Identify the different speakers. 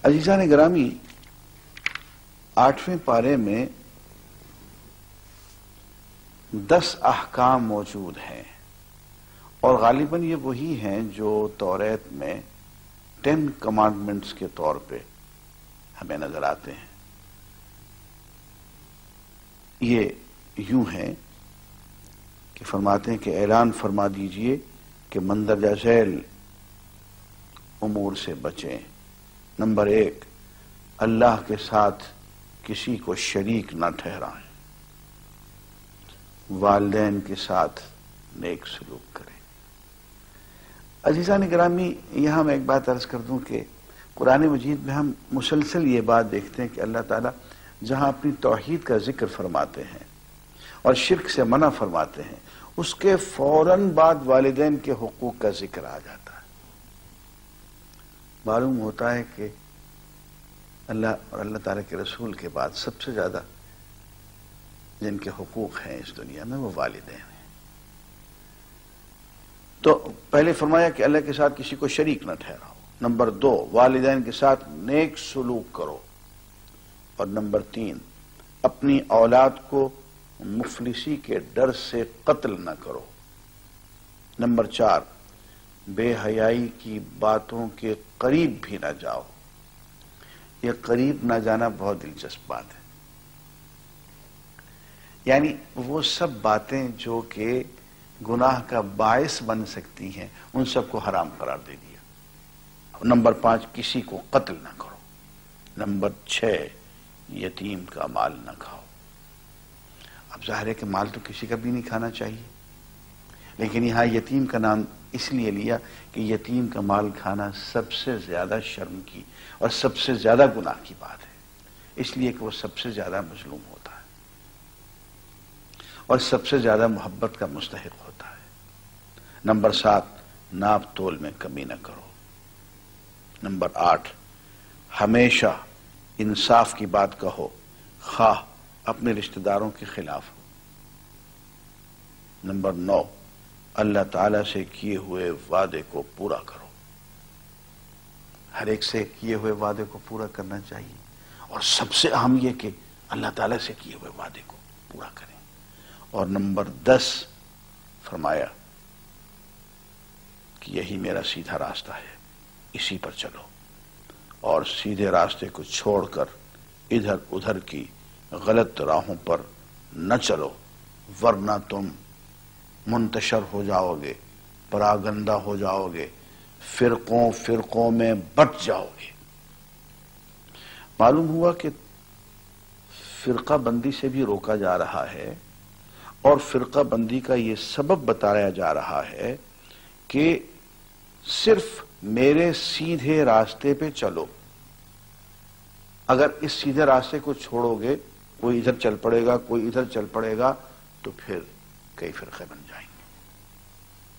Speaker 1: عزیزان گرامی، 8ویں پارے میں 10 احکام موجود ہیں اور غالباً یہ وہی ہیں جو توریت میں 10 کمانڈمنٹس کے طور پہ ہمیں نظر آتے ہیں۔ یہ یوں ہیں کہ فرماتے ہیں کہ اعلان فرما دیجئے کہ مندرجہ ذیل امور سے بچیں۔ نمبر 1، اللہ کے ساتھ کسی کو شریک نہ ٹھہرائیں، والدین کے ساتھ نیک سلوک کریں۔ عزیزان گرامی، یہاں میں ایک بات عرض کر دوں کہ قرآن مجید میں ہم مسلسل یہ بات دیکھتے ہیں کہ اللہ تعالیٰ جہاں اپنی توحید کا ذکر فرماتے ہیں اور شرک سے منع فرماتے ہیں، اس کے فوراً بعد والدین کے حقوق کا ذکر آ جاتا ہے۔ معلوم ہوتا ہے کہ اللہ اور اللہ تعالیٰ کے رسول کے بعد سب سے زیادہ جن کے حقوق ہیں اس دنیا میں وہ والدین ہیں۔ تو پہلے فرمایا کہ اللہ کے ساتھ کسی کو شریک نہ ٹھہراؤ۔ نمبر 2، والدین کے ساتھ نیک سلوک کرو۔ اور نمبر 3، اپنی اولاد کو مفلسی کے ڈر سے قتل نہ کرو۔ نمبر 4، بے حیائی کی باتوں کے قریب بھی نہ جاؤ۔ یہ قریب نہ جانا بہت دلچسپ بات ہے، یعنی وہ سب باتیں جو کہ گناہ کا باعث بن سکتی ہیں ان سب کو حرام قرار دے دیا۔ نمبر 5، کسی کو قتل نہ کرو۔ نمبر 6، یتیم کا مال نہ کھاؤ۔ اب ظاہر ہے کہ مال تو کسی کا بھی نہیں کھانا چاہیے، لیکن یہاں یتیم کا نام اس لیے لیا کہ یتیم کا مال کھانا سب سے زیادہ شرم کی اور سب سے زیادہ گناہ کی بات ہے، اس لیے کہ وہ سب سے زیادہ مظلوم ہوتا ہے اور سب سے زیادہ محبت کا مستحق ہوتا ہے۔ نمبر 7، ناپ تول میں کمی نہ کرو۔ نمبر 8، ہمیشہ انصاف کی بات کہو، خواہ اپنے رشتہ داروں کے خلاف ہو۔ نمبر 9، اللہ تعالیٰ سے کیے ہوئے وعدے کو پورا کرو۔ ہر ایک سے کیے ہوئے وعدے کو پورا کرنا چاہیے، اور سب سے اہم یہ کہ اللہ تعالیٰ سے کیے ہوئے وعدے کو پورا کریں۔ اور نمبر 10 فرمایا کہ یہی میرا سیدھا راستہ ہے، اسی پر چلو، اور سیدھے راستے کو چھوڑ کر ادھر ادھر کی غلط راہوں پر نہ چلو، ورنہ تم منتشر ہو جاؤ گے، پراگندہ ہو جاؤ گے، فرقوں میں بٹ جاؤ گے۔ معلوم ہوا کہ فرقہ بندی سے بھی روکا جا رہا ہے، اور فرقہ بندی کا یہ سبب بتایا جا رہا ہے کہ صرف میرے سیدھے راستے پہ چلو۔ اگر اس سیدھے راستے کو چھوڑو گے، کوئی ادھر چل پڑے گا، کوئی ادھر چل پڑے گا، تو پھر کئی فرقے بن جائیں گے۔